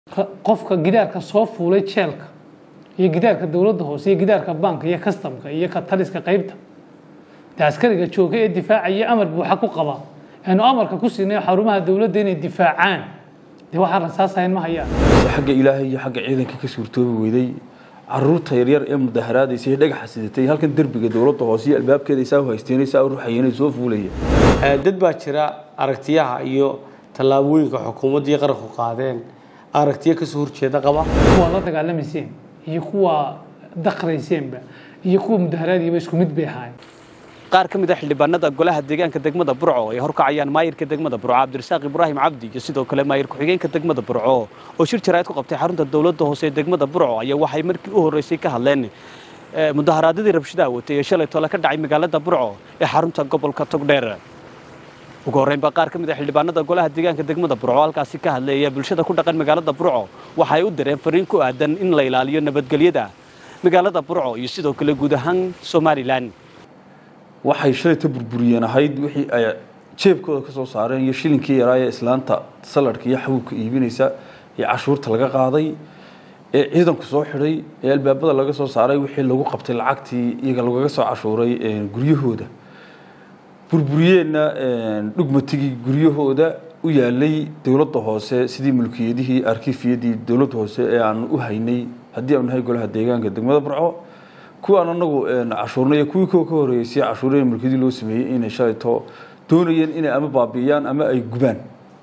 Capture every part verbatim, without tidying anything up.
qofka gidaarka soo fuulay jeelka iyo gidaarka dawladda hoose iyo gidaarka banka iyo customka iyo ka taliska qaybta askariga jooga ee difaacaya amar buuxa ku qaba aanu amarka ku siinay xarumaha dawladda inay difaacaan de waxa rasaasayn ma hayaan xagga ilaahay iyo xagga ciidanka ka suurtoobi weeday caruurta yar yar ee mudaharaadaysa ee dhagax xasidatay halkan darbiga dawladda hoose iyo albaabkeeda isaa haysteenaysa ruuxayeen soo fuulaya dad baa jira aragtiyaha iyo tallaabooyinka xukuumadda iyo qaranku qaadeen aragtiyo ka soo horjeeda qaba kuwa la dagaalamayeen iyo kuwa daqrayseenba iyo kuwa mudaharaadiyay isku mid bay ahaayeen qaar ka mid ah xildhibaanada golaha deegaanka degmada Burco ee horkacayaan maayirka degmada Burco Cabdirasaaq Ibraahim Cabdi iyo sidoo kale maayir ku-xigeenka degmada Burco oo shir jaraa'id ku qabtay xarunta dawladda hoose ee degmada Burco ayaa waxay markii u horeysay ka hadleen mudaharaadadii rabshadaha watay ee shalay toole ka dhacay magaalada Burco ee xarunta gobolka Togdheer ugu horeynba qaar ka mid ah xildhibaanada golaha deegaanka degmada Burco halkaasi ka hadlaya bulshada ku dhaqan magaalada Burco waxay u direen fariin ku aadan in la ilaaliyo nabadgelyada magaalada Burco iyo sidoo kale guud ahaan Soomaaliland waxay shalay burburiyeen ahayd wixii ay jeebkooda ka soo saareen iyo shilinkii yaraaya islaanta saladka iyo xabuubka iibinaysa ee cashuurta laga qaaday ee ciidanku soo xidhay ee albaabada laga soo saaray wixii lagu qabtay lacagtii iyaga laga soo cashuuray guryahooda burburiyeenna dhugmatigii guryahooda u yaalay dawladda hoose sidii mulkiyadihii arkiifiyadii dawladda hoose ee aan u haynay haddii aanu nahay golaha deegaanka degmada Burco kuwaan anagu cashuurnay kuwii ka horeeyay cashuureen mulkiyadii loo sameeyay inay shalayto doonayeen inay ama baabiyaan ama ay gubaan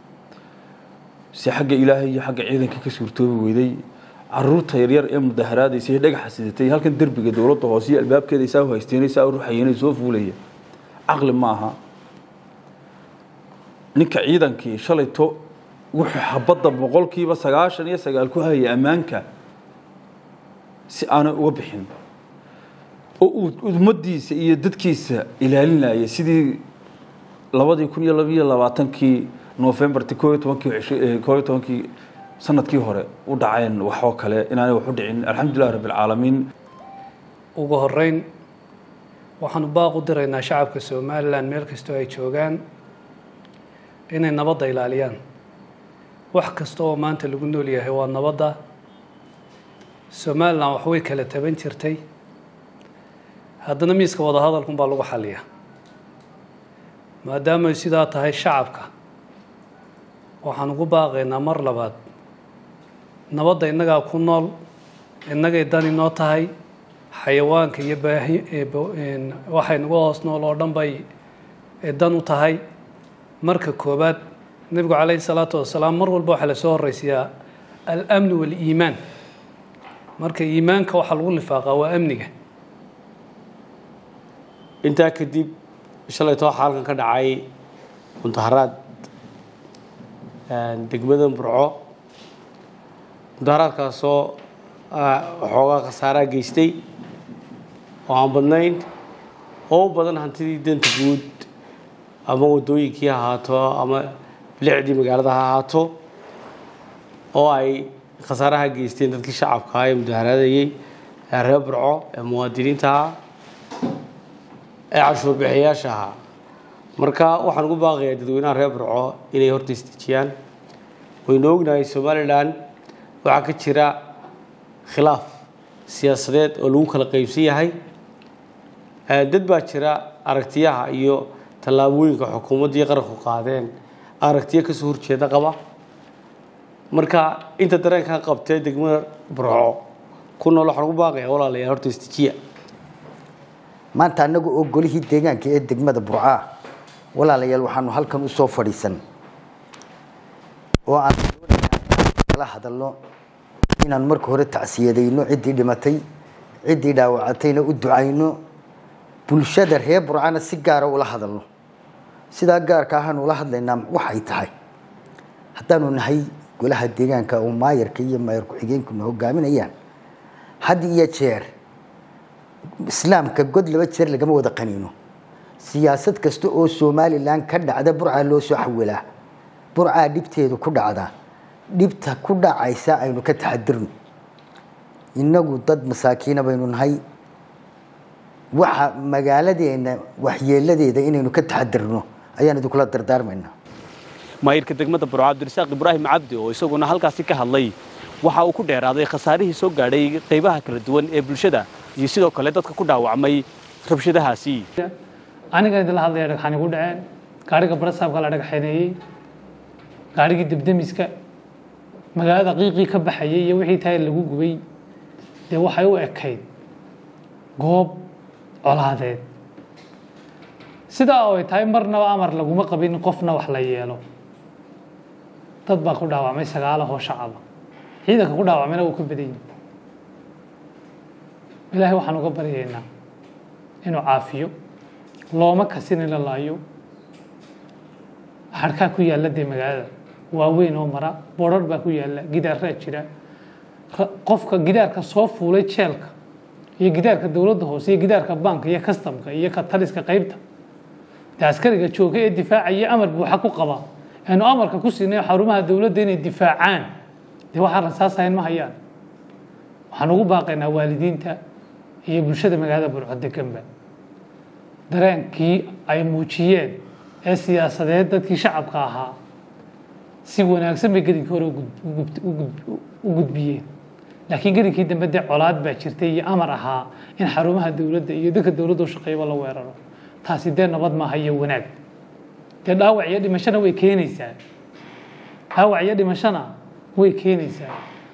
si xagga ilaahay iyo xagga ciidanka ka suurtoobi weeday caruurta yar yar ee mudaharaadaysa ee dhagax xasidatay halkan darbiga dawladda hoose iyo albaabkeeda isaa haysteenaysa ruuxayeen soo fuulaya aqli ma aha ninka ciidankii shalayto wuxuu xabadda boqolkiiba sagaashan iyo sagaal ku hayay amaanka si aan uga bixin oo ummadiisa iyo dadkiisa ilaalinaya sidii labadii kun iyo labaatan-kii November koob iyo toban-kii sanadkii hore u dhaceen wax oo kale inaanay wax u dhicin alxamdulillah rabbil caalamiin ugu horeyn waxaan u baaq u diraynaa shacabka Soomaaliland meel kasta ay joogaan inay nabadda ilaaliyaan wax kasta oo maanta lagu nool yahay waa nabadda Soomaaliland wax way kala taban jirtay haddana miiska wada hadalku baa lagu xaliyaa maadaama ay sidaa tahay shacabka waxaan ugu baaqaynaa mar labaad nabadda innagaa ku nool innagay dani noo tahay xayawaanka iyo baahi waxay nagu hoos nool oo dhan bay dan u tahay marka koobaad nabigu calayhi salaatu wasalaam mar walba waxaa lasoo horreysiyaa al-amn wal-iimaan marka iimaanka waxaa lagu lifaaqaa waa amniga intaa kadib shalayto waxaa halkan ka dhacay mudaharaad degmada Burco mudaharaadkaasoo waxoogaa khasaaraa geystay oo aan badnayn oo u badan hantidii danta guud ama waddooyinkii ha ahaato ama bilicdii magaalada ha ahaato oo ay khasaaraha geysteen dadkii shacabka ah ee mudaharaadayay ee reer Burco ee muwaadiniinta ah ee cashuur bixiyaasha ah marka waxaan ugu baaqayaa dadweynaha reer Burco inay horta istijiyaan waynu ognahay Soomaaliland waxaa ka jira khilaaf siyaasadeed oo lagu kala qaybsan yahay dad baa jira aragtiyaha iyo tallaabooyinka xukuumadda iyo qaranku qaadeen aragtiyo ka soo horjeeda qaba marka inta dareenka qabtay degmada Burco ku nool waxaan ugu baaqayaa walaalayaal horta istijiya maanta anagu oo golihii deegaanka ee degmada Burco walaalayaal waxaanu halkan u soo fadhiisan oo aan la hadalno inaan marka hore tacsiyadayno cidii dhimatay cidii dhaawacatayna u ducayno bulshada reer Burcona si gaar ah ula hadalno sida gaarka ah aan ula hadlaynaa waxay tahay haddaanu nahay golaha deegaanka oo maayirka iyo maayir ku-xigeenku hogaaminayaan had iyo jeer islaamka god laba jeer lagama wada qaniino siyaasad kasta oo Soomaaliland ka dhacda Burco loo soo xawilaa Burco dhibteedu ku dhacda dhibta ku dhacaysa aynu ka taxadirno inagu dad masaakiina baynu nahay waxa magaaladeena waxyeeladeeda inaynu ka taxadirno ayaan idinku la dardaarmaynaa maayirka degmada Burco Cabdirasaaq Ibraahim Cabdi oo isaguna halkaasi ka hadlay waxa uu ku dheeraaday khasaarihii soo gaadhay qaybaha kala duwan ee bulshada iyo sidoo kale dadka ku dhaawacmay rabshadahaasi. aniga idin la hadlaya dhagxaan igu dhaceen gaariga barasaabka la dhagaxeeyay gaarigii dibdamiska magaalada qiiqii ka baxayay iyo wixii taay lagu gubay dee waxay u ekayd goob colaadeed sidaa oo ay tahay marnaba amar laguma qabin qofna wax la yeelo dad baa ku dhaawacmay sagaal oo shacab ciidanka ku dhaawacmayna uu ka badan yahay ilaahay waxaan uga baryaynaa inuu caafiyo looma kasin in la laayo harka ku yaala de magaalada waaweyn oo mara boodhar baa ku yaala gidaarra jira qofka gidaarka soo fuulay jeelka iyo gidaarka dawladda hoose iyo gidaarka banka iyo customka iyo ka taliska qaybta askariga jooga ee difaacaya amar buuxa ku qaba aanu amarka ku siinay xarumaha dawladda inay difaacaan de waxa rasaasayn ma hayaan waxaan ugu baaqaynaa waalidiinta iyo bulshada magaalada Burco deganba dareenkii ay muujiyeen ee siyaasadeed dadkii shacabka ahaa si wanaagsan bay garinkii hore u gudbiyeen laakiin garinkii dambe de colaad baa jirtay iyo amar ahaa in xarumaha dawladda iyo dadka dawladda u shaqeeya la weeraro taasi de nabad ma hayo wanaag de dhaawac iyo dhimashana way keenaysaa dhaawac iyo dhimashana way keenaysaa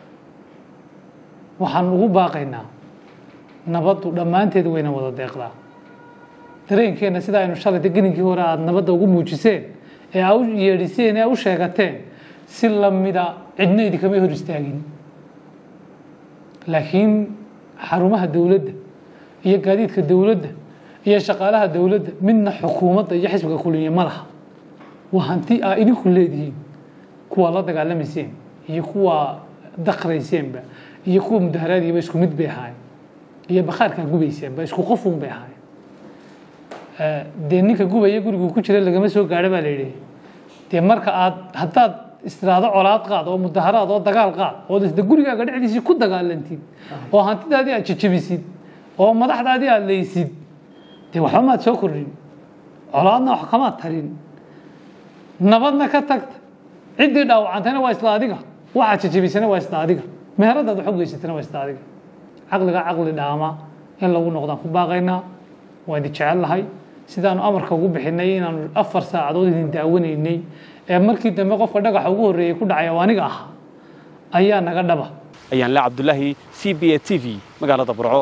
waxaan ugu baaqaynaa nabaddu dhammaanteed wayna wada deeqdaa dareenkeena sida aynu shalay garinkii hore aad nabadda ugu muujiseen ee aad u yeedhiseen ee u sheegateen si lamida cidna idinkama hor istaagin laakiin xarumaha dawladda iyo gaadiidka dawladda iyo shaqaalaha dawladda midna xukuumadda iyo xisbiga kulmiye ma laha waa hanti aa idinku leedihiin kuwa la dagaalamayseen iyo kuwa daqrayseenba iyo kuwa mudaharaadiiba isku mid bay ahaayeen iyo bakhaarkaa gubayseenba isku qofuun bay ahaayeen dee ninka gubaya gurigu ku jira lagama soo gaadho baa la yidhi dee marka aad haddaad istiraado colaad qaad oo mudaharaad oo dagaal qaad oo isda gurigaaga dhexdiisii ku dagaalantid oo hantidaadii aad jajabisid oo madaxdaadii aad leysid dee waxba maad soo kordhin colaadna wax kamaad tarin nabadna ka tagta ciddii dhaawacantayna waa isla adiga waxaad jajabisana waa isla adiga meheradaad wax u geysatana waa isla adiga caqliga caqli dhaama in lagu noqdaan ku baaqaynaa waa idin jecel lahay sidaanu amarka ugu bixinay inaanu afar saacadood idin daawanaynay ee markii dambe qofka dhagaxa ugu horreeyay ku dhacay oo aniga ahaa ayaa naga dhaba ayaan la Cabdullaahi C B A T V magaalada Burco.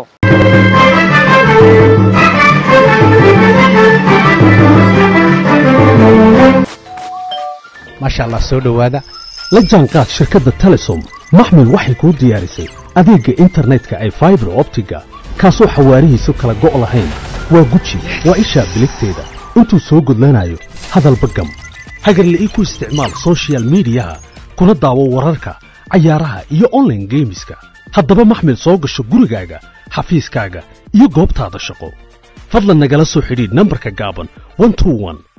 ما شاء الله سو دhowaada la jaanqaad shirkadda Telesom maxmil waxay ku diyaarisay adeega internetka ay fiber optiga kaasoo xawaarihiisu kala go' lahayn waa guji waa isha biligteeda intuu soo gudlanayo hadalba gam hagarle ii ku isticmaal social media kuna daawo wararka cayaaraha iyo online gameska haddaba maxmil soo gasho gurigaaga xafiiskaaga iyo goobtaada shaqo fadlan nagala soo xidhiidh nambarka gaaban one two one